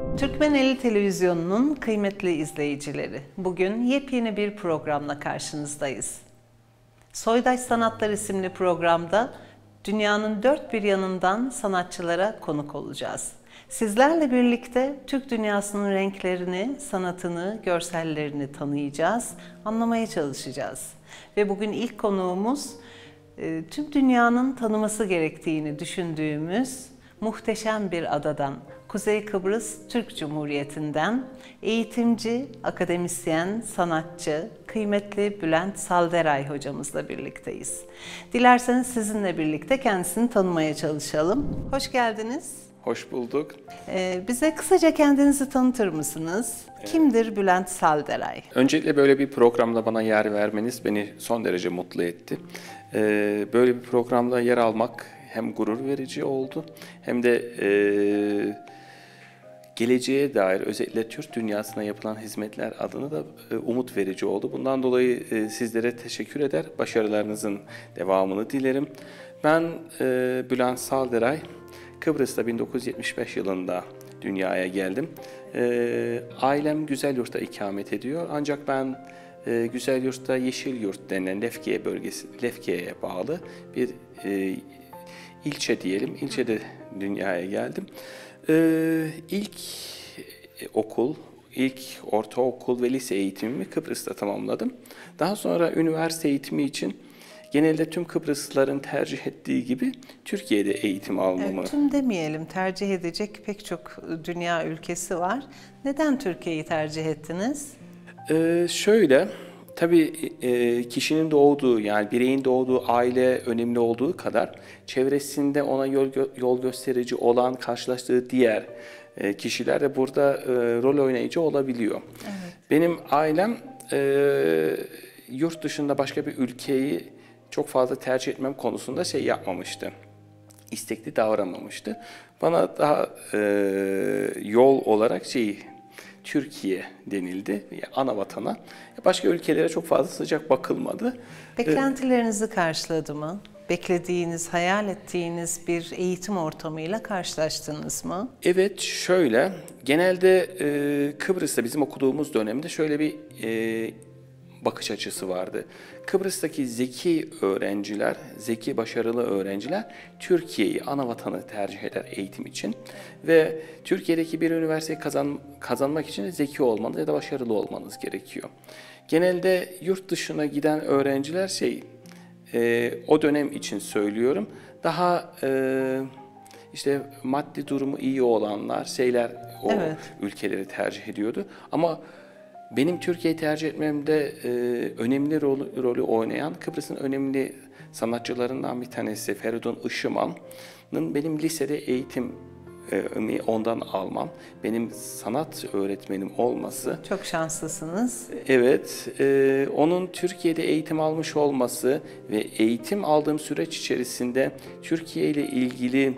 Türkmeneli Televizyonu'nun kıymetli izleyicileri, bugün yepyeni bir programla karşınızdayız. Soydaş Sanatlar isimli programda dünyanın dört bir yanından sanatçılara konuk olacağız. Sizlerle birlikte Türk dünyasının renklerini, sanatını, görsellerini tanıyacağız, anlamaya çalışacağız. Ve bugün ilk konuğumuz tüm dünyanın tanıması gerektiğini düşündüğümüz muhteşem bir adadan, Kuzey Kıbrıs Türk Cumhuriyeti'nden eğitimci, akademisyen, sanatçı, kıymetli Bülent Salderay hocamızla birlikteyiz. Dilerseniz sizinle birlikte kendisini tanımaya çalışalım. Hoş geldiniz. Hoş bulduk. Bize kısaca kendinizi tanıtır mısınız? Kimdir Bülent Salderay? Öncelikle böyle bir programda bana yer vermeniz beni son derece mutlu etti. Böyle bir programda yer almak hem gurur verici oldu hem de geleceğe dair özellikle Türk dünyasına yapılan hizmetler adına da umut verici oldu. Bundan dolayı sizlere teşekkür eder, başarılarınızın devamını dilerim. Ben Bülent Salderay, Kıbrıs'ta 1975 yılında dünyaya geldim. Ailem Güzelyurt'ta ikamet ediyor ancak ben Güzelyurt'ta Yeşilyurt denilen Lefkeye bölgesi, Lefkeye'ye bağlı bir ilçe diyelim. İlçede dünyaya geldim. İlk okul, ilk ortaokul ve lise eğitimimi Kıbrıs'ta tamamladım. Daha sonra üniversite eğitimi için genelde tüm Kıbrıslıların tercih ettiği gibi Türkiye'de eğitim almamı... Evet, tüm demeyelim, tercih edecek pek çok dünya ülkesi var. Neden Türkiye'yi tercih ettiniz? Şöyle, tabii kişinin doğduğu, yani bireyin doğduğu aile önemli olduğu kadar çevresinde ona yol gösterici olan, karşılaştığı diğer kişiler de burada rol oynayıcı olabiliyor. Evet. Benim ailem yurt dışında başka bir ülkeyi çok fazla tercih etmem konusunda yapmamıştı. İstekli davranmamıştı. Bana daha yol olarak Türkiye denildi, ana vatana. Başka ülkelere çok fazla sıcak bakılmadı. Beklentilerinizi karşıladı mı? Beklediğiniz, hayal ettiğiniz bir eğitim ortamıyla karşılaştınız mı? Evet, şöyle. Genelde Kıbrıs'ta bizim okuduğumuz dönemde şöyle bir bakış açısı vardı. Kıbrıs'taki zeki öğrenciler, zeki başarılı öğrenciler Türkiye'yi, ana vatanı tercih eder eğitim için. Ve Türkiye'deki bir üniversiteyi kazanmak için de zeki olmanız ya da başarılı olmanız gerekiyor. Genelde yurt dışına giden öğrenciler o dönem için söylüyorum, daha işte maddi durumu iyi olanlar, evet, ülkeleri tercih ediyordu. Ama benim Türkiye'yi tercih etmemde önemli rolü oynayan Kıbrıs'ın önemli sanatçılarından bir tanesi Feridun Işıman'ın benim lisede eğitimi ondan almam, benim sanat öğretmenim olması. Çok şanslısınız. Evet, onun Türkiye'de eğitim almış olması ve eğitim aldığım süreç içerisinde Türkiye ile ilgili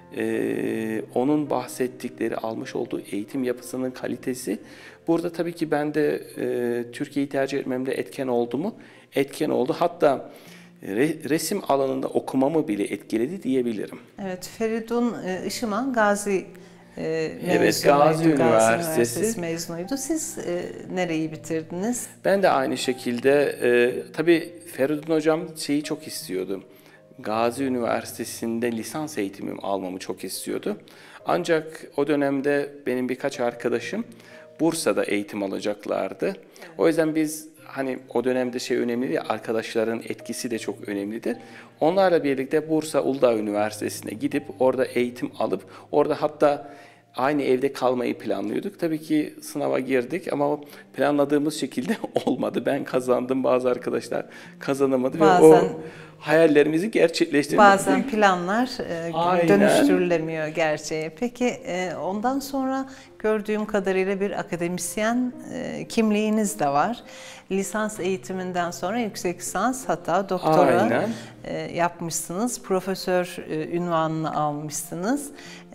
onun bahsettikleri, almış olduğu eğitim yapısının kalitesi, burada tabii ki ben de Türkiye'yi tercih etmemde etken oldu mu? Etken oldu. Hatta resim alanında okumamı bile etkiledi diyebilirim. Evet, Feridun Işıman Gazi evet, Gazi Üniversitesi mezunuydu. Siz nereyi bitirdiniz? Ben de aynı şekilde, tabii Feridun hocam çok istiyordu. Gazi Üniversitesi'nde lisans eğitimimi almamı çok istiyordu. Ancak o dönemde benim birkaç arkadaşım Bursa'da eğitim alacaklardı. O yüzden biz o dönemde önemli, arkadaşların etkisi de çok önemlidir. Onlarla birlikte Bursa Uludağ Üniversitesi'ne gidip orada eğitim alıp orada hatta aynı evde kalmayı planlıyorduk. Tabii ki sınava girdik ama planladığımız şekilde olmadı. Ben kazandım, bazı arkadaşlar kazanamadı ve o hayallerimizi gerçekleştirmek. Bazen planlar dönüştürülemiyor gerçeğe. Peki ondan sonra gördüğüm kadarıyla bir akademisyen kimliğiniz de var. Lisans eğitiminden sonra yüksek lisans, hatta doktora yapmışsınız. Profesör unvanını almışsınız.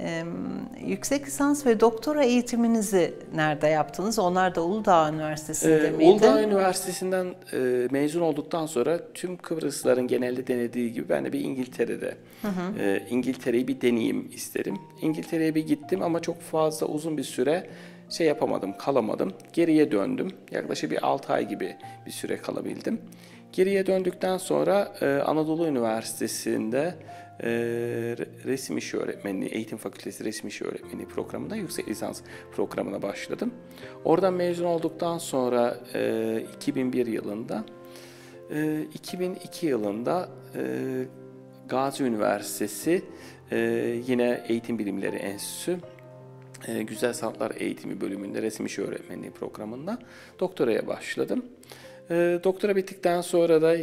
Yüksek lisans ve doktora eğitiminizi nerede yaptınız? Onlar da Uludağ Üniversitesi'nde miydi? Uludağ Üniversitesi'nden mezun olduktan sonra tüm Kıbrıslıların genelde genelde denediği gibi ben de bir İngiltere'de İngiltere'yi bir deneyeyim isterim. İngiltere'ye bir gittim ama çok fazla uzun bir süre şey yapamadım, kalamadım. Geriye döndüm. Yaklaşık bir 6 ay gibi bir süre kalabildim. Geriye döndükten sonra Anadolu Üniversitesi'nde resim işi öğretmenliği, eğitim fakültesi resim işi öğretmenliği programında yüksek lisans programına başladım. Oradan mezun olduktan sonra 2001 yılında, 2002 yılında Gazi Üniversitesi yine Eğitim Bilimleri Enstitüsü Güzel Sanatlar Eğitimi bölümünde resim işi öğretmenliği programında doktoraya başladım. Doktora bittikten sonra da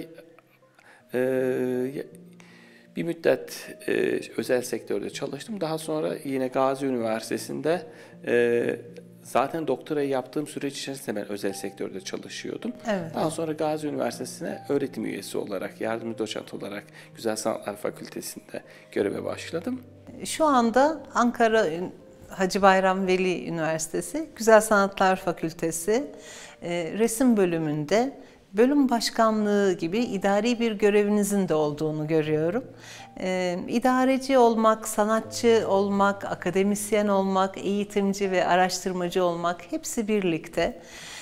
bir müddet özel sektörde çalıştım. Daha sonra yine Gazi Üniversitesi'nde zaten doktorayı yaptığım süreç içerisinde ben özel sektörde çalışıyordum. Evet. Daha sonra Gazi Üniversitesi'ne öğretim üyesi olarak, yardımcı doçent olarak Güzel Sanatlar Fakültesi'nde göreve başladım. Şu anda Ankara Hacı Bayram Veli Üniversitesi Güzel Sanatlar Fakültesi resim bölümünde bölüm başkanlığı gibi idari bir görevinizin de olduğunu görüyorum. İdareci olmak, sanatçı olmak, akademisyen olmak, eğitimci ve araştırmacı olmak hepsi birlikte.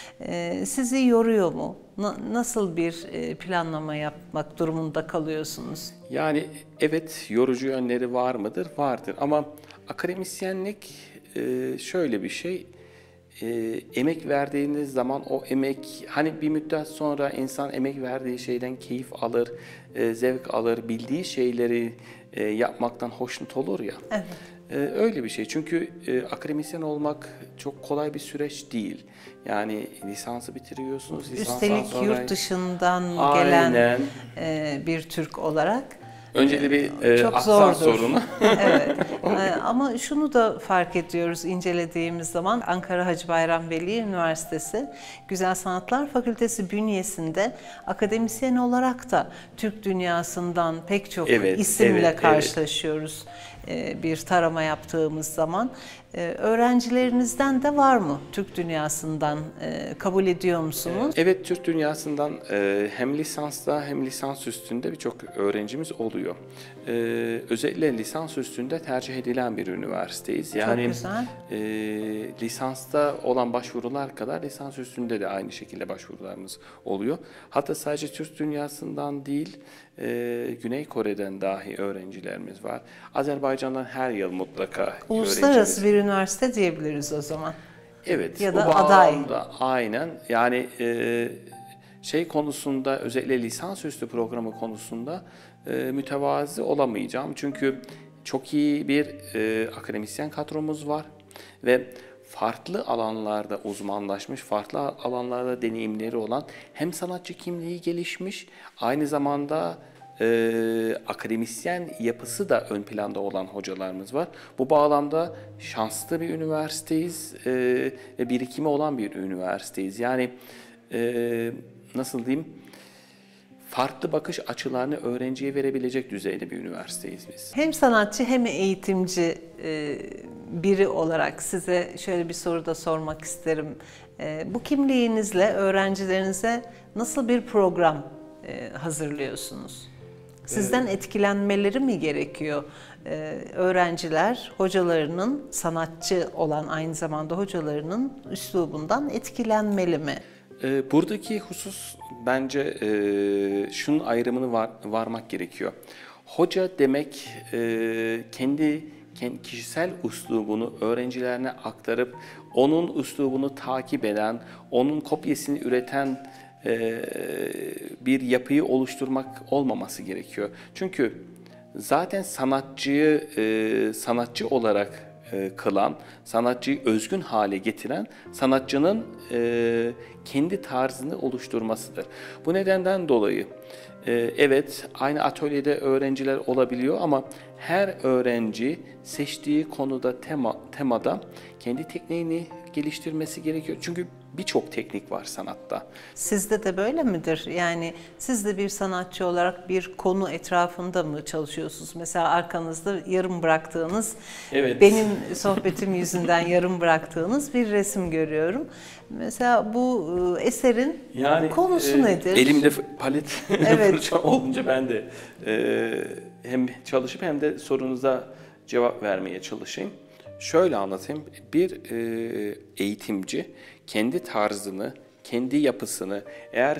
Sizi yoruyor mu? Nasıl bir planlama yapmak durumunda kalıyorsunuz? Yani evet, yorucu yönleri var mıdır? Vardır ama akademisyenlik şöyle bir şey. Emek verdiğiniz zaman o emek, hani bir müddet sonra insan emek verdiği şeyden keyif alır, zevk alır, bildiği şeyleri yapmaktan hoşnut olur ya. Evet. Öyle bir şey. Çünkü akademisyen olmak çok kolay bir süreç değil. Yani lisansı bitiriyorsunuz. Üstelik sonra yurt dışından Aynen. gelen bir Türk olarak Önce de bir çok aksan zordur. sorunu. Evet. Ama şunu da fark ediyoruz incelediğimiz zaman Ankara Hacı Bayram Veli Üniversitesi Güzel Sanatlar Fakültesi bünyesinde akademisyen olarak da Türk dünyasından pek çok isimle karşılaşıyoruz. Bir tarama yaptığımız zaman. Öğrencilerinizden de var mı Türk dünyasından kabul ediyor musunuz? Evet, Türk dünyasından hem lisansta hem lisans üstünde birçok öğrencimiz oluyor. Özellikle lisans üstünde tercih edilen bir üniversiteyiz. Yani çok güzel. Lisansta olan başvurular kadar lisans üstünde de aynı şekilde başvurularımız oluyor. Hatta sadece Türk dünyasından değil, Güney Kore'den dahi öğrencilerimiz var. Azerbaycan'dan her yıl mutlaka Uluslararası bir üniversite diyebiliriz o zaman. Evet, ya da o aday. Aynen. Yani şey konusunda, özellikle lisansüstü programı konusunda mütevazı olamayacağım. Çünkü çok iyi bir akademisyen kadromuz var ve farklı alanlarda uzmanlaşmış, farklı alanlarda deneyimleri olan, hem sanatçı kimliği gelişmiş, aynı zamanda akademisyen yapısı da ön planda olan hocalarımız var. Bu bağlamda şanslı bir üniversiteyiz ve birikimi olan bir üniversiteyiz. Yani nasıl diyeyim, farklı bakış açılarını öğrenciye verebilecek düzeyde bir üniversiteyiz biz. Hem sanatçı hem eğitimci biri olarak size şöyle bir soru da sormak isterim. Bu kimliğinizle öğrencilerinize nasıl bir program hazırlıyorsunuz? Sizden etkilenmeleri mi gerekiyor? Öğrenciler hocalarının, sanatçı olan aynı zamanda hocalarının üslubundan etkilenmeli mi? Buradaki husus bence şunun ayrımını varmak gerekiyor. Hoca demek kendi kişisel üslubunu öğrencilerine aktarıp onun üslubunu takip eden, onun kopyasını üreten bir yapıyı oluşturmak olmaması gerekiyor. Çünkü zaten sanatçıyı sanatçı olarak kılan, sanatçıyı özgün hale getiren sanatçının kendi tarzını oluşturmasıdır. Bu nedenden dolayı evet, aynı atölyede öğrenciler olabiliyor ama her öğrenci seçtiği konuda temada kendi tekniğini geliştirmesi gerekiyor. Çünkü birçok teknik var sanatta. Sizde de böyle midir? Yani siz de bir sanatçı olarak bir konu etrafında mı çalışıyorsunuz? Mesela arkanızda yarım bıraktığınız, Evet. benim sohbetim yüzünden yarım bıraktığınız bir resim görüyorum. Mesela bu eserin konusu nedir? Elimde palet Evet. fırça olunca ben de hem çalışıp hem de sorunuza cevap vermeye çalışayım. Şöyle anlatayım. Bir eğitimci kendi tarzını, kendi yapısını eğer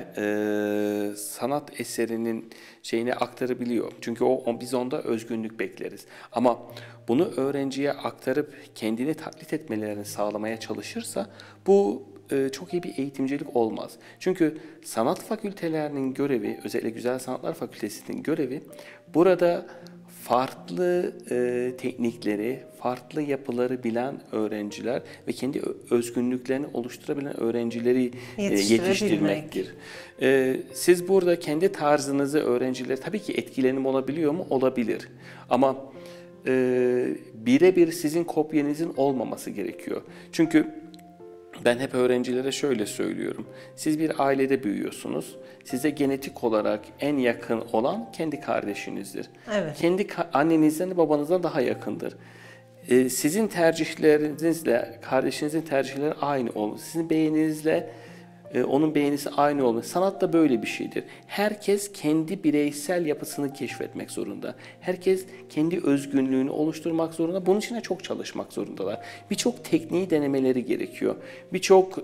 sanat eserinin şeyine aktarabiliyor. Çünkü biz onda özgünlük bekleriz. Ama bunu öğrenciye aktarıp kendini taklit etmelerini sağlamaya çalışırsa bu çok iyi bir eğitimcilik olmaz. Çünkü sanat fakültelerinin görevi, özellikle Güzel Sanatlar Fakültesi'nin görevi burada farklı teknikleri, farklı yapıları bilen öğrenciler ve kendi özgünlüklerini oluşturabilen öğrencileri yetiştirmektir. Siz burada kendi tarzınızı öğrencilere tabii ki etkilenim olabiliyor mu? Olabilir. Ama birebir sizin kopyanızın olmaması gerekiyor. Çünkü ben hep öğrencilere şöyle söylüyorum. Siz bir ailede büyüyorsunuz. Size genetik olarak en yakın olan kendi kardeşinizdir. Evet. Kendi annenizden, babanızdan daha yakındır. Sizin tercihlerinizle kardeşinizin tercihleri aynı olmalı. Sizin beğeninizle onun beğenisi aynı olmalı. Sanat da böyle bir şeydir. Herkes kendi bireysel yapısını keşfetmek zorunda. Herkes kendi özgünlüğünü oluşturmak zorunda. Bunun için de çok çalışmak zorundalar. Birçok tekniği denemeleri gerekiyor. Birçok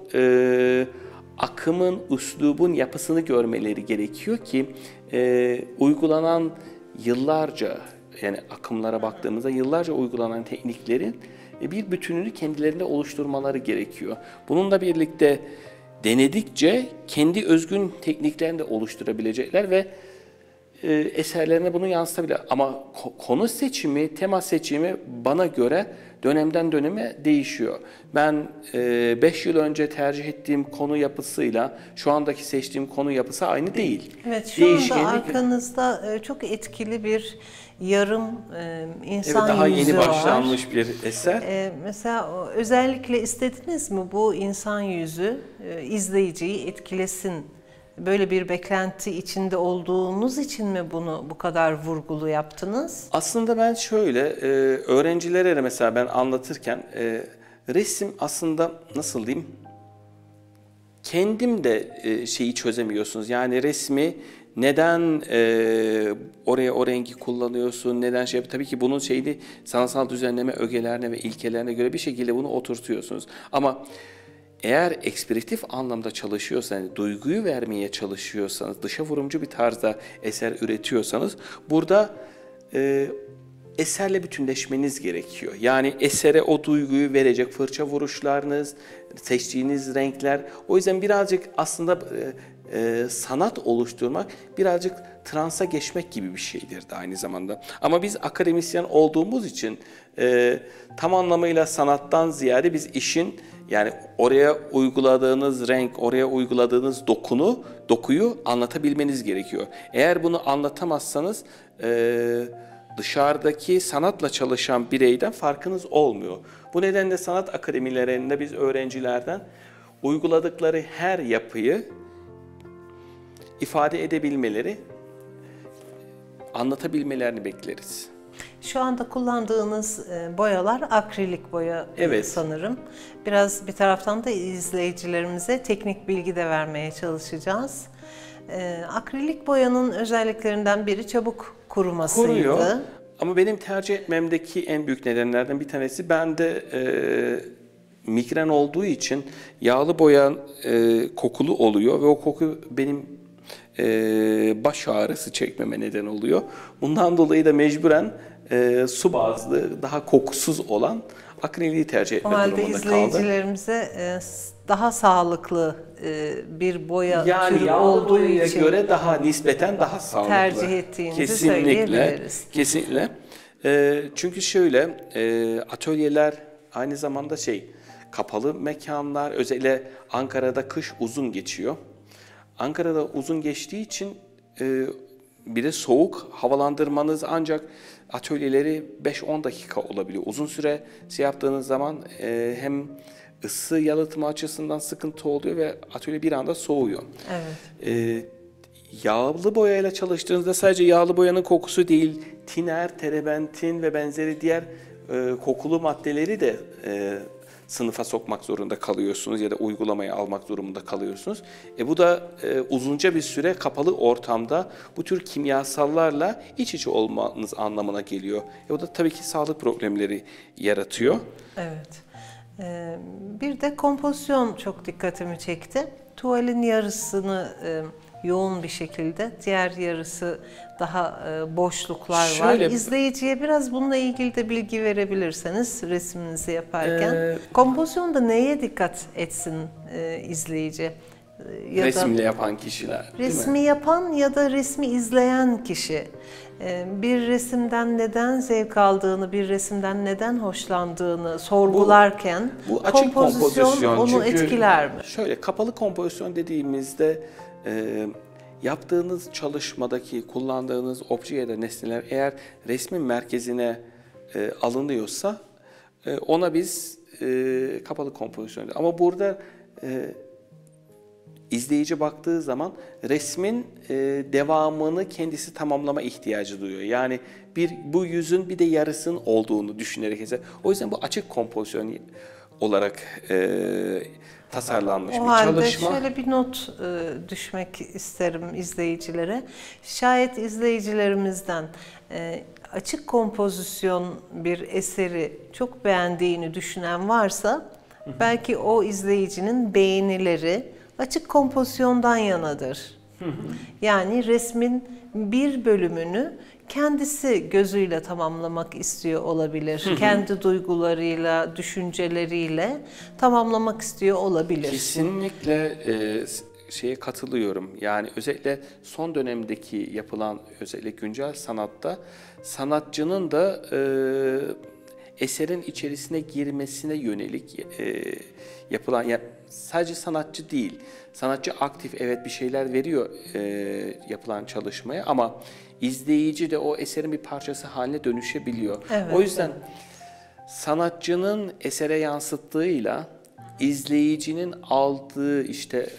akımın, üslubun yapısını görmeleri gerekiyor ki uygulanan yıllarca, yani akımlara baktığımızda yıllarca uygulanan tekniklerin bir bütününü kendilerinde oluşturmaları gerekiyor. Bununla birlikte denedikçe kendi özgün tekniklerini de oluşturabilecekler ve eserlerine bunu yansıtabilir. Ama konu seçimi, tema seçimi bana göre dönemden döneme değişiyor. Ben 5 yıl önce tercih ettiğim konu yapısıyla şu andaki seçtiğim konu yapısı aynı değil. Evet, şu anda arkanızda çok etkili bir yarım insan daha yüzü yeni var. başlanmış bir eser. Mesela özellikle istediniz mi bu insan yüzü izleyiciyi etkilesin? Böyle bir beklenti içinde olduğunuz için mi bunu bu kadar vurgulu yaptınız? Aslında ben şöyle, öğrencilere de mesela ben anlatırken resim aslında nasıl diyeyim? Kendim de şeyi çözemiyorsunuz. Yani resmi neden oraya o rengi kullanıyorsun, neden şey tabii ki bunun şeyini sanatsal düzenleme ögelerine ve ilkelerine göre bir şekilde bunu oturtuyorsunuz. Ama eğer ekspresif anlamda çalışıyorsanız, duyguyu vermeye çalışıyorsanız, dışa vurumcu bir tarzda eser üretiyorsanız burada eserle bütünleşmeniz gerekiyor. Yani esere o duyguyu verecek fırça vuruşlarınız, seçtiğiniz renkler. O yüzden birazcık aslında sanat oluşturmak birazcık transa geçmek gibi bir şeydir de aynı zamanda. Ama biz akademisyen olduğumuz için tam anlamıyla sanattan ziyade biz işin yani oraya uyguladığınız renk, oraya uyguladığınız dokuyu anlatabilmeniz gerekiyor. Eğer bunu anlatamazsanız dışarıdaki sanatla çalışan bireyden farkınız olmuyor. Bu nedenle sanat akademilerinde biz öğrencilerden uyguladıkları her yapıyı ifade edebilmeleri, anlatabilmelerini bekleriz. Şu anda kullandığınız boyalar akrilik boya Evet. sanırım. Biraz bir taraftan da izleyicilerimize teknik bilgi de vermeye çalışacağız. Akrilik boyanın özelliklerinden biri çabuk kurumasıydı. Kuruyor. Ama benim tercih etmemdeki en büyük nedenlerden bir tanesi bende migren olduğu için yağlı boya kokulu oluyor ve o koku benim baş ağrısı çekmeme neden oluyor. Bundan dolayı da mecburen su bazlı, daha kokusuz olan akriliği tercih etme durumunda kaldım. O halde izleyicilerimize daha sağlıklı bir boya türü olduğu için göre daha nispeten daha sağlıklı. Tercih ettiğinizi söyleyebiliriz. Kesinlikle. Çünkü şöyle atölyeler aynı zamanda kapalı mekanlar, özellikle Ankara'da kış uzun geçiyor. Ankara'da uzun geçtiği için bir de soğuk havalandırmanız ancak atölyeleri 5-10 dakika olabiliyor. Uzun süre şey yaptığınız zaman hem ısı yalıtımı açısından sıkıntı oluyor ve atölye bir anda soğuyor. Evet. Yağlı boyayla çalıştığınızda sadece yağlı boyanın kokusu değil, tiner, terebentin ve benzeri diğer kokulu maddeleri de sınıfa sokmak zorunda kalıyorsunuz ya da uygulamaya almak durumunda kalıyorsunuz. Bu da uzunca bir süre kapalı ortamda bu tür kimyasallarla iç içe olmanız anlamına geliyor. O da tabii ki sağlık problemleri yaratıyor. Evet. Bir de kompozisyon çok dikkatimi çekti. Tuvalin yarısını yoğun bir şekilde, diğer yarısı daha boşluklar var. İzleyiciye biraz bununla ilgili de bilgi verebilirseniz resminizi yaparken. Kompozisyonda neye dikkat etsin izleyici? Ya resimle yapan kişiler. Resmi yapan ya da resmi izleyen kişi. Bir resimden neden zevk aldığını, bir resimden neden hoşlandığını sorgularken bu açık kompozisyon onu etkiler mi? Şöyle, kapalı kompozisyon dediğimizde yaptığınız çalışmadaki kullandığınız obje ya da nesneler eğer resmin merkezine alınıyorsa ona biz kapalı kompozisyon diyoruz. Ama burada izleyici baktığı zaman resmin devamını kendisi tamamlama ihtiyacı duyuyor. Yani bu yüzün bir de yarısının olduğunu düşünerek. O yüzden bu açık kompozisyon olarak tasarlanmış bir çalışma. O halde şöyle bir not düşmek isterim izleyicilere. Şayet izleyicilerimizden açık kompozisyon bir eseri çok beğendiğini düşünen varsa belki o izleyicinin beğenileri açık kompozisyondan yanadır. Yani resmin bir bölümünü kendisi gözüyle tamamlamak istiyor olabilir. Kendi duygularıyla, düşünceleriyle tamamlamak istiyor olabilir. Kesinlikle şeye katılıyorum. Yani özellikle son dönemdeki yapılan özellikle güncel sanatta sanatçının da eserin içerisine girmesine yönelik yapılan, yani sadece sanatçı değil, sanatçı aktif evet bir şeyler veriyor yapılan çalışmaya ama izleyici de o eserin bir parçası haline dönüşebiliyor. Evet, o yüzden sanatçının esere yansıttığıyla izleyicinin aldığı işte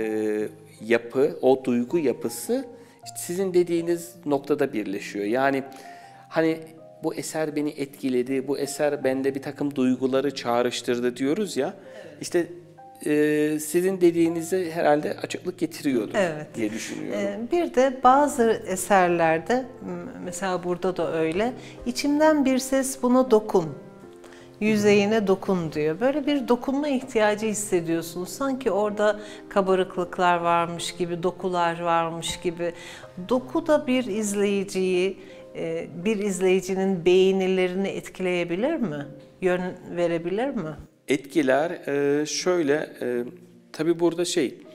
yapı, o duygu yapısı işte sizin dediğiniz noktada birleşiyor. Yani hani bu eser beni etkiledi, bu eser bende bir takım duyguları çağrıştırdı diyoruz ya. Evet. İşte sizin dediğinize herhalde açıklık getiriyordur diye düşünüyorum. Bir de bazı eserlerde, mesela burada da öyle, içimden bir ses buna dokun, yüzeyine dokun diyor. Böyle bir dokunma ihtiyacı hissediyorsunuz. Sanki orada kabarıklıklar varmış gibi, dokular varmış gibi. Doku da bir izleyiciyi, bir izleyicinin beğenilerini etkileyebilir mi? Yön verebilir mi? Etkiler şöyle, tabii burada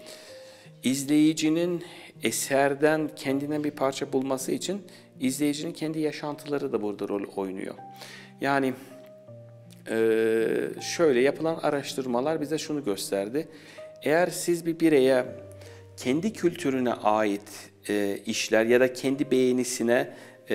izleyicinin eserden kendine bir parça bulması için izleyicinin kendi yaşantıları da burada rol oynuyor. Yani şöyle yapılan araştırmalar bize şunu gösterdi. Eğer siz bir bireye kendi kültürüne ait işler ya da kendi beğenisine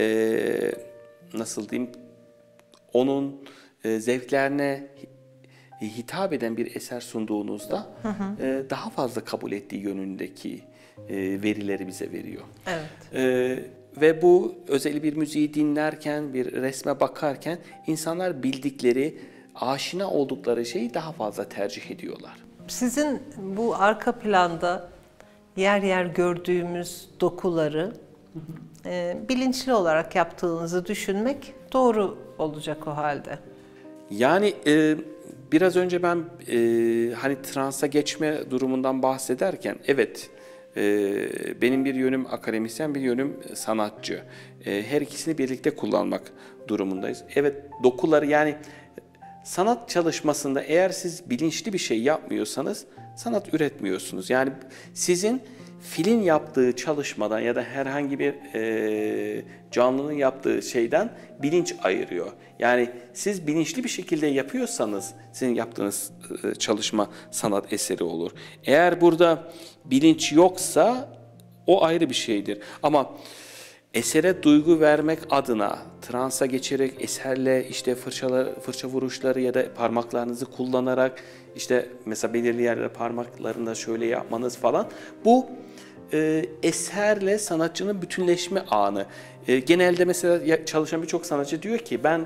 nasıl diyeyim, onun zevklerine hitap eden bir eser sunduğunuzda daha fazla kabul ettiği yönündeki verileri bize veriyor. Evet. Ve bu özellikle bir müziği dinlerken, bir resme bakarken insanlar bildikleri, aşina oldukları şeyi daha fazla tercih ediyorlar. Sizin bu arka planda yer yer gördüğümüz dokuları bilinçli olarak yaptığınızı düşünmek doğru olacak o halde. Yani biraz önce ben hani transa geçme durumundan bahsederken evet benim bir yönüm akademisyen, bir yönüm sanatçı. Her ikisini birlikte kullanmak durumundayız. Evet, dokuları, yani sanat çalışmasında eğer siz bilinçli bir şey yapmıyorsanız sanat üretmiyorsunuz. Yani sizin filin yaptığı çalışmadan ya da herhangi bir canlının yaptığı şeyden bilinç ayırıyor. Yani siz bilinçli bir şekilde yapıyorsanız sizin yaptığınız çalışma sanat eseri olur. Eğer burada bilinç yoksa o ayrı bir şeydir. Ama esere duygu vermek adına transa geçerek eserle işte fırça vuruşları ya da parmaklarınızı kullanarak işte mesela belirli yerlere parmaklarında şöyle yapmanız falan, bu eserle sanatçının bütünleşme anı. Genelde mesela çalışan birçok sanatçı diyor ki ben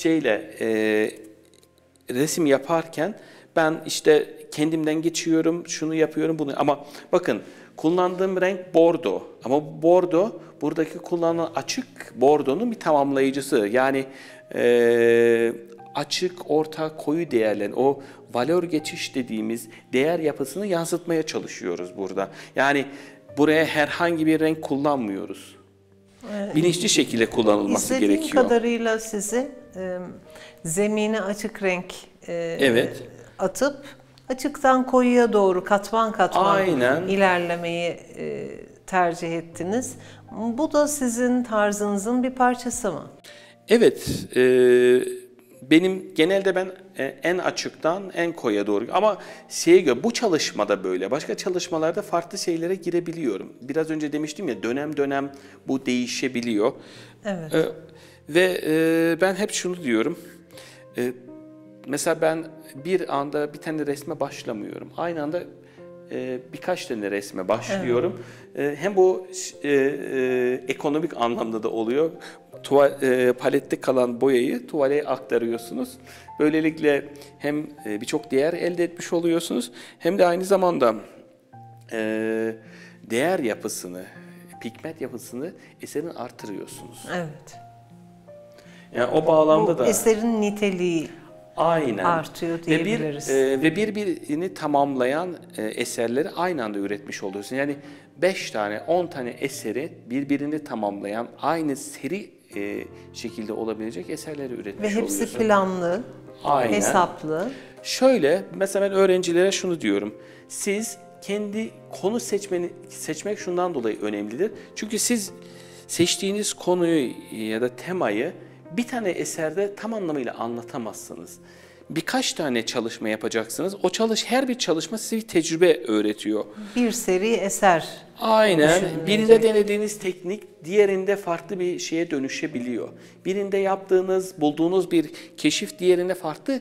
resim yaparken ben işte kendimden geçiyorum, şunu yapıyorum, bunu. Ama bakın, kullandığım renk bordo. Ama bordo buradaki kullanılan açık bordonun bir tamamlayıcısı. Yani açık, orta, koyu değerlerin o valör geçiş dediğimiz değer yapısını yansıtmaya çalışıyoruz burada. Yani buraya herhangi bir renk kullanmıyoruz. Bilinçli şekilde kullanılması gerekiyor. İzlediğim kadarıyla sizi zemine açık renk evet. atıp açıktan koyuya doğru katman katman aynen. ilerlemeyi tercih ettiniz. Bu da sizin tarzınızın bir parçası mı? Evet. Benim genelde ben en açıktan en koya doğru, ama bu çalışmada böyle. Başka çalışmalarda farklı şeylere girebiliyorum. Biraz önce demiştim ya, dönem dönem bu değişebiliyor. Evet. Ve ben hep şunu diyorum. Mesela ben bir anda bir tane resme başlamıyorum. Aynı anda birkaç tane resme başlıyorum. Evet. Hem bu ekonomik anlamda da oluyor. Palette kalan boyayı tuvaleye aktarıyorsunuz. Böylelikle hem birçok değer elde etmiş oluyorsunuz, hem de aynı zamanda değer yapısını, pigment yapısını eserin artırıyorsunuz. Evet. Yani o bağlamda da eserin niteliği aynen artıyor diyebiliriz. Ve birbirini tamamlayan eserleri aynı anda üretmiş oluyorsun. Yani 5 tane, 10 tane eseri birbirini tamamlayan aynı seri şekilde olabilecek eserleri üretmiş oluyorsun. Ve hepsi planlı, aynen, hesaplı. Şöyle, mesela ben öğrencilere şunu diyorum. Siz kendi konu seçmek şundan dolayı önemlidir. Çünkü siz seçtiğiniz konuyu ya da temayı bir tane eserde tam anlamıyla anlatamazsınız. Birkaç tane çalışma yapacaksınız. Her bir çalışma size bir tecrübe öğretiyor. Bir seri eser. Aynen. Birinde denediğiniz teknik diğerinde farklı bir şeye dönüşebiliyor. Birinde bulduğunuz bir keşif diğerinde farklı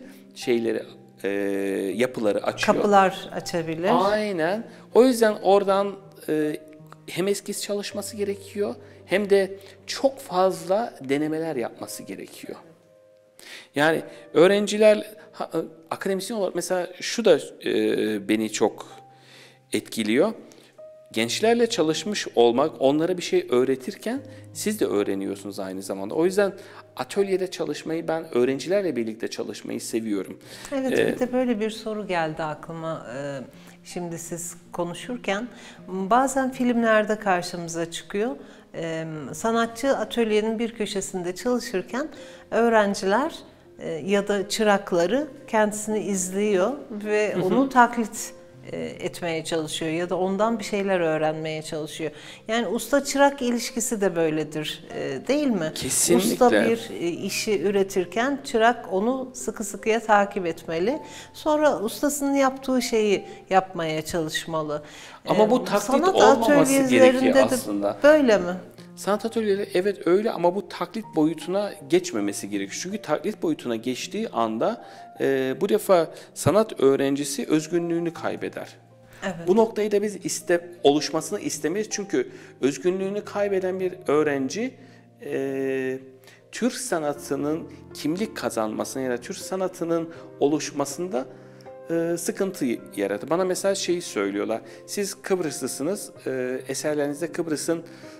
yapıları açıyor. Kapılar açabilir. Aynen. O yüzden oradan hem eskiz çalışması gerekiyor, hem de çok fazla denemeler yapması gerekiyor. Yani öğrenciler, akademisyen olarak mesela şu da beni çok etkiliyor. Gençlerle çalışmış olmak, onlara bir şey öğretirken siz de öğreniyorsunuz aynı zamanda. O yüzden atölyede çalışmayı, ben öğrencilerle birlikte çalışmayı seviyorum. Evet, bir de böyle bir soru geldi aklıma. Şimdi siz konuşurken bazen filmlerde karşımıza çıkıyor. Sanatçı atölyenin bir köşesinde çalışırken öğrenciler ya da çırakları kendisini izliyor ve onu taklit etmeye çalışıyor ya da ondan bir şeyler öğrenmeye çalışıyor. Yani usta-çırak ilişkisi de böyledir, değil mi? Kesinlikle. Usta bir işi üretirken çırak onu sıkı sıkıya takip etmeli. Sonra ustasının yaptığı şeyi yapmaya çalışmalı. Ama bu taklit olmaması gerekiyor aslında. Böyle mi? Sanat atölyeleri evet öyle, ama bu taklit boyutuna geçmemesi gerekiyor. Çünkü taklit boyutuna geçtiği anda bu defa sanat öğrencisi özgünlüğünü kaybeder. Evet. Bu noktayı da biz oluşmasını istemeyiz. Çünkü özgünlüğünü kaybeden bir öğrenci Türk sanatının kimlik kazanmasına ya da Türk sanatının oluşmasında sıkıntı yaratır. Bana mesela şeyi söylüyorlar. Siz Kıbrıslısınız, eserlerinizde Kıbrıs'ın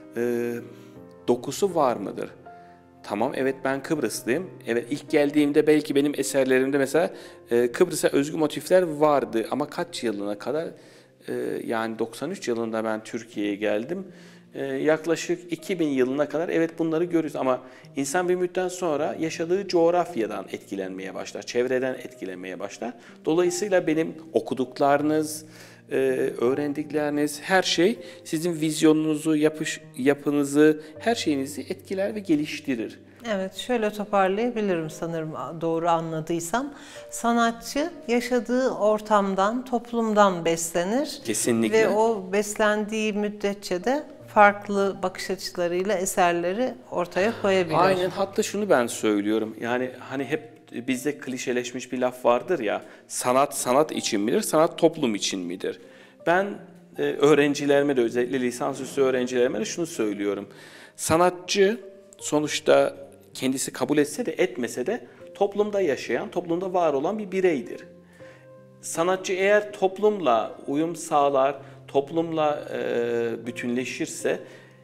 dokusu var mıdır? Tamam, evet, ben Kıbrıslıyım. Evet, ilk geldiğimde belki benim eserlerimde mesela Kıbrıs'a özgü motifler vardı. Ama kaç yılına kadar? Yani 93 yılında ben Türkiye'ye geldim. Yaklaşık 2000 yılına kadar evet bunları görürüz. Ama insan bir müddet sonra yaşadığı coğrafyadan etkilenmeye başlar. Çevreden etkilenmeye başlar. Dolayısıyla benim okuduklarınız, öğrendikleriniz, her şey sizin vizyonunuzu, yapınızı, her şeyinizi etkiler ve geliştirir. Evet, şöyle toparlayabilirim sanırım, doğru anladıysam. Sanatçı yaşadığı ortamdan, toplumdan beslenir. Kesinlikle. Ve o beslendiği müddetçe de farklı bakış açılarıyla eserleri ortaya koyabilir. Aynen, hatta şunu ben söylüyorum. Yani hani hep bizde klişeleşmiş bir laf vardır ya. Sanat sanat için midir, sanat toplum için midir? Ben öğrencilerime de, özellikle lisansüstü öğrencilerime de şunu söylüyorum. Sanatçı sonuçta kendisi kabul etse de etmese de toplumda yaşayan, toplumda var olan bir bireydir. Sanatçı eğer toplumla uyum sağlar, toplumla bütünleşirse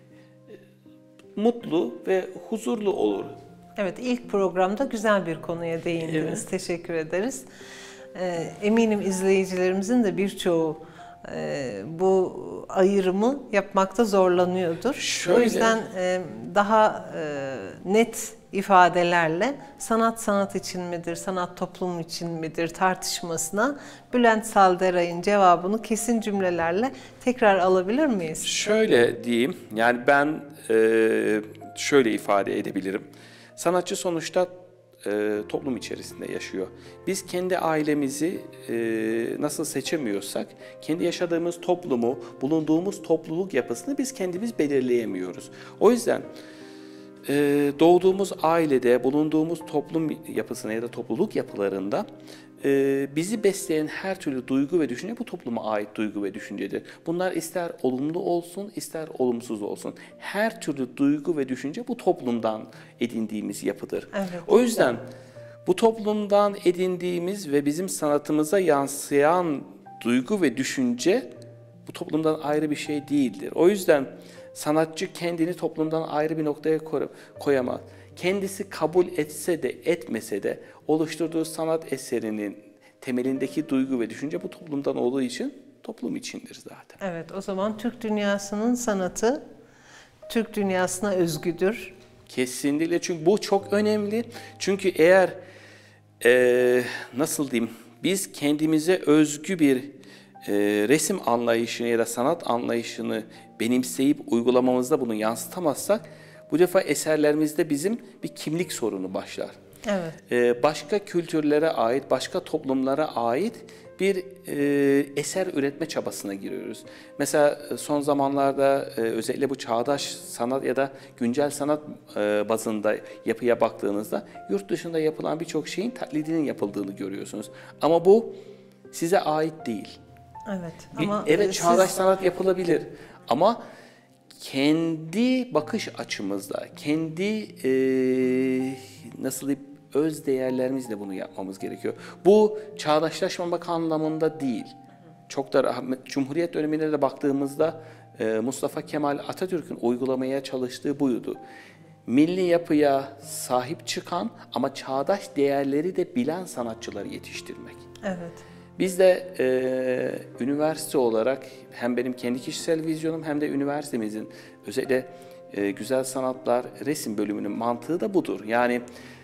mutlu ve huzurlu olur. Evet, ilk programda güzel bir konuya değindiniz. Evet. Teşekkür ederiz. Eminim izleyicilerimizin de birçoğu bu ayrımı yapmakta zorlanıyordur. Şöyle. O yüzden daha net ifadelerle sanat sanat için midir, sanat toplum için midir tartışmasına Bülent Salderay'ın cevabını kesin cümlelerle tekrar alabilir miyiz? Şöyle diyeyim, yani ben şöyle ifade edebilirim. Sanatçı sonuçta toplum içerisinde yaşıyor. Biz kendi ailemizi nasıl seçemiyorsak, kendi yaşadığımız toplumu, bulunduğumuz topluluk yapısını biz kendimiz belirleyemiyoruz. O yüzden doğduğumuz ailede, bulunduğumuz toplum yapısına ya da topluluk yapılarında bizi besleyen her türlü duygu ve düşünce bu topluma ait duygu ve düşüncedir. Bunlar ister olumlu olsun, ister olumsuz olsun. Her türlü duygu ve düşünce bu toplumdan edindiğimiz yapıdır. Evet. O yüzden bu toplumdan edindiğimiz ve bizim sanatımıza yansıyan duygu ve düşünce bu toplumdan ayrı bir şey değildir. O yüzden sanatçı kendini toplumdan ayrı bir noktaya koyamaz. Kendisi kabul etse de etmese de oluşturduğu sanat eserinin temelindeki duygu ve düşünce bu toplumdan olduğu için toplum içindir zaten. Evet, o zaman Türk dünyasının sanatı Türk dünyasına özgüdür. Kesinlikle, çünkü bu çok önemli. Çünkü eğer nasıl diyeyim, biz kendimize özgü bir resim anlayışını ya da sanat anlayışını benimseyip uygulamamızda bunu yansıtamazsak bu defa eserlerimizde bizim bir kimlik sorunu başlar. Evet. Başka kültürlere ait, başka toplumlara ait bir eser üretme çabasına giriyoruz. Mesela son zamanlarda özellikle bu çağdaş sanat ya da güncel sanat bazında yapıya baktığınızda yurt dışında yapılan birçok şeyin taklidinin yapıldığını görüyorsunuz. Ama bu size ait değil. Evet. Ama evet, çağdaş sanat yapılabilir ama kendi bakış açımızla, kendi nasıl diyeyim, öz değerlerimizle bunu yapmamız gerekiyor. Bu çağdaşlaşmamak anlamında değil. Çok da Cumhuriyet dönemine de baktığımızda Mustafa Kemal Atatürk'ün uygulamaya çalıştığı buydu. Milli yapıya sahip çıkan ama çağdaş değerleri de bilen sanatçıları yetiştirmek. Evet. Biz de üniversite olarak hem benim kendi kişisel vizyonum hem de üniversitemizin özellikle güzel sanatlar resim bölümünün mantığı da budur. Yani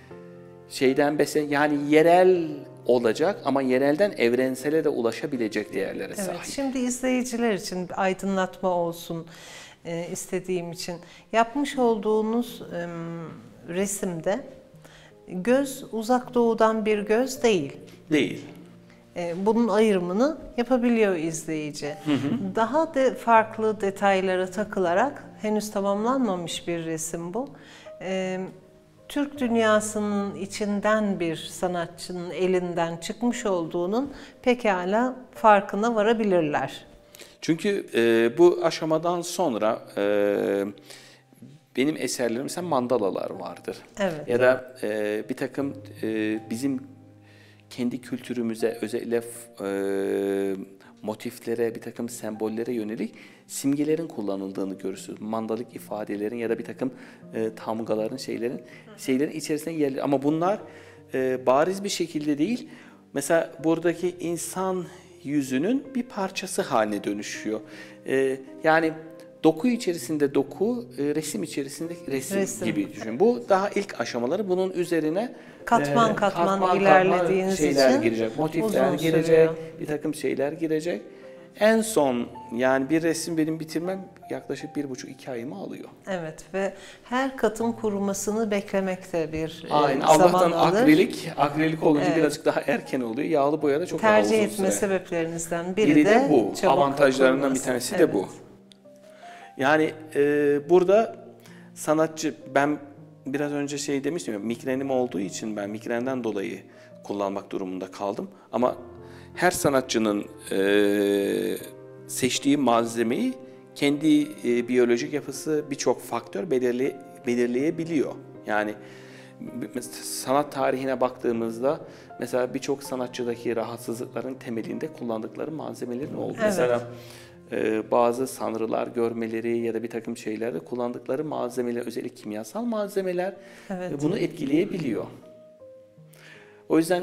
yani yerel olacak ama yerelden evrensele de ulaşabilecek değerlere sahip. Evet, şimdi izleyiciler için bir aydınlatma olsun istediğim için yapmış olduğunuz resimde göz uzak doğudan bir göz değil. Değil. Bunun ayrımını yapabiliyor izleyici. Daha farklı detaylara takılarak henüz tamamlanmamış bir resim bu. Türk dünyasının içinden bir sanatçının elinden çıkmış olduğunun pekala farkına varabilirler. Çünkü bu aşamadan sonra benim eserlerim mesela mandalalar vardır. Evet. Ya da bir takım bizim kendi kültürümüze özellikle motiflere, bir takım sembollere yönelik simgelerin kullanıldığını görürsünüz. Mandalık ifadelerin ya da bir takım tamgaların, şeylerin içerisine yer. Ama bunlar bariz bir şekilde değil. Mesela buradaki insan yüzünün bir parçası haline dönüşüyor. Yani doku içerisinde doku, resim içerisinde resim gibi düşün. Bu daha ilk aşamaları. Bunun üzerine katman ilerlediğiniz şeyler için girecek, motifler girecek, bir takım şeyler girecek. En son yani bir resim benim bitirmem yaklaşık 1,5-2 ayımı alıyor. Evet ve her katın kurumasını beklemekte bir Aynen. zaman Allah'tan alır. akrilik olunca birazcık daha erken oluyor. Yağlı boyada çok daha uzun Tercih süre. etme sebeplerinizden biri de bu. çabuk Avantajlarından bir kurulması. tanesi de bu. Yani burada sanatçı, ben biraz önce şey demiştim ya, migrenim olduğu için ben migrenden dolayı kullanmak durumunda kaldım. Ama her sanatçının seçtiği malzemeyi kendi biyolojik yapısı birçok faktör belirleyebiliyor. Yani sanat tarihine baktığımızda mesela birçok sanatçıdaki rahatsızlıkların temelinde kullandıkları malzemelerin olduğu. Evet. Mesela bazı sanrılar görmeleri ya da bir takım şeylerde kullandıkları malzemeler, özellikle kimyasal malzemeler Evet. bunu etkileyebiliyor. O yüzden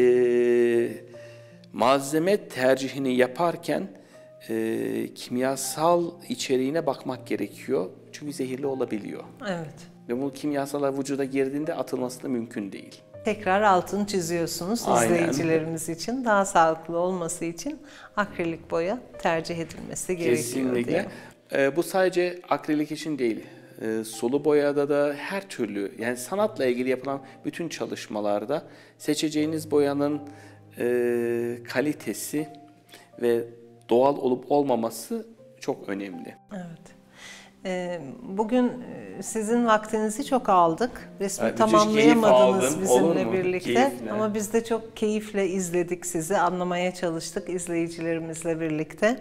malzeme tercihini yaparken kimyasal içeriğine bakmak gerekiyor. Çünkü zehirli olabiliyor. Evet. Ve bu kimyasallar vücuda girdiğinde atılması da mümkün değil. Tekrar altını çiziyorsunuz Aynen. izleyicilerimiz için. Daha sağlıklı olması için akrilik boya tercih edilmesi gerekiyor Kesinlikle. diye. Bu sadece akrilik için değil. Sulu boyada da her türlü, yani sanatla ilgili yapılan bütün çalışmalarda seçeceğiniz boyanın kalitesi ve doğal olup olmaması çok önemli. Evet. Bugün sizin vaktinizi çok aldık. Resmi Evet, müthiş tamamlayamadınız keyif aldım. Olur bizimle mu? birlikte. Keyifle. Ama biz de çok keyifle izledik sizi, anlamaya çalıştık izleyicilerimizle birlikte.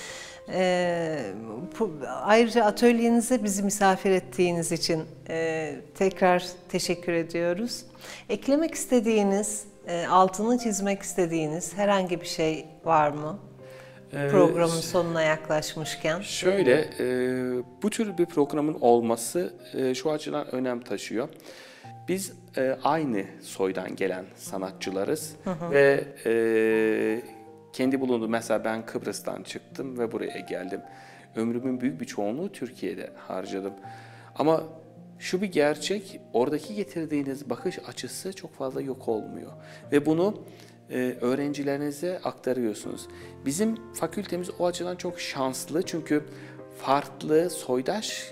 Ayrıca atölyenize bizi misafir ettiğiniz için tekrar teşekkür ediyoruz. Eklemek istediğiniz, altını çizmek istediğiniz herhangi bir şey var mı? Programın sonuna yaklaşmışken. Şöyle, bu tür bir programın olması şu açıdan önem taşıyor. Biz aynı soydan gelen sanatçılarız ve kendi bulunduğum, mesela ben Kıbrıs'tan çıktım ve buraya geldim. Ömrümün büyük bir çoğunluğu Türkiye'de harcadım. Ama şu bir gerçek, oradaki getirdiğiniz bakış açısı çok fazla yok olmuyor. Ve bunu öğrencilerinize aktarıyorsunuz. Bizim fakültemiz o açıdan çok şanslı, çünkü farklı soydaş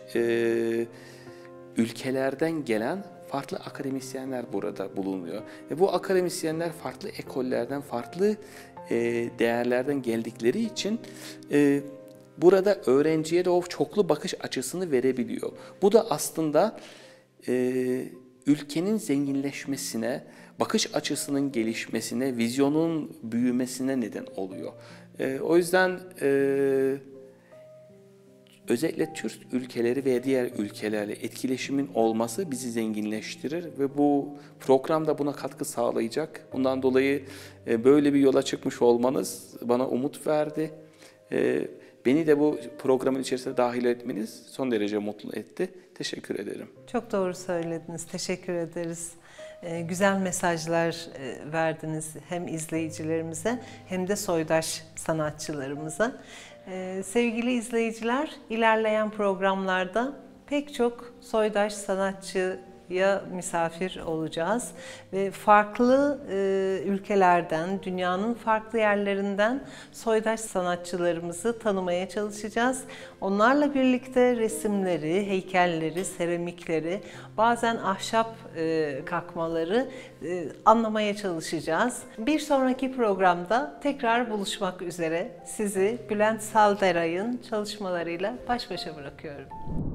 ülkelerden gelen farklı akademisyenler burada bulunuyor. Ve bu akademisyenler farklı ekollerden, farklı değerlerden geldikleri için burada öğrenciye de o çoklu bakış açısını verebiliyor. Bu da aslında ülkenin zenginleşmesine, bakış açısının gelişmesine, vizyonun büyümesine neden oluyor. O yüzden özellikle Türk ülkeleri ve diğer ülkelerle etkileşimin olması bizi zenginleştirir ve bu program da buna katkı sağlayacak. Bundan dolayı böyle bir yola çıkmış olmanız bana umut verdi. Beni de bu programın içerisine dahil etmeniz son derece mutlu etti. Teşekkür ederim. Çok doğru söylediniz. Teşekkür ederiz. Güzel mesajlar verdiniz hem izleyicilerimize hem de soydaş sanatçılarımıza. Sevgili izleyiciler, ilerleyen programlarda pek çok soydaş sanatçıya misafir olacağız ve farklı ülkelerden, dünyanın farklı yerlerinden soydaş sanatçılarımızı tanımaya çalışacağız. Onlarla birlikte resimleri, heykelleri, seramikleri, bazen ahşap kakmaları anlamaya çalışacağız. Bir sonraki programda tekrar buluşmak üzere sizi Bülent Salderay'ın çalışmalarıyla baş başa bırakıyorum.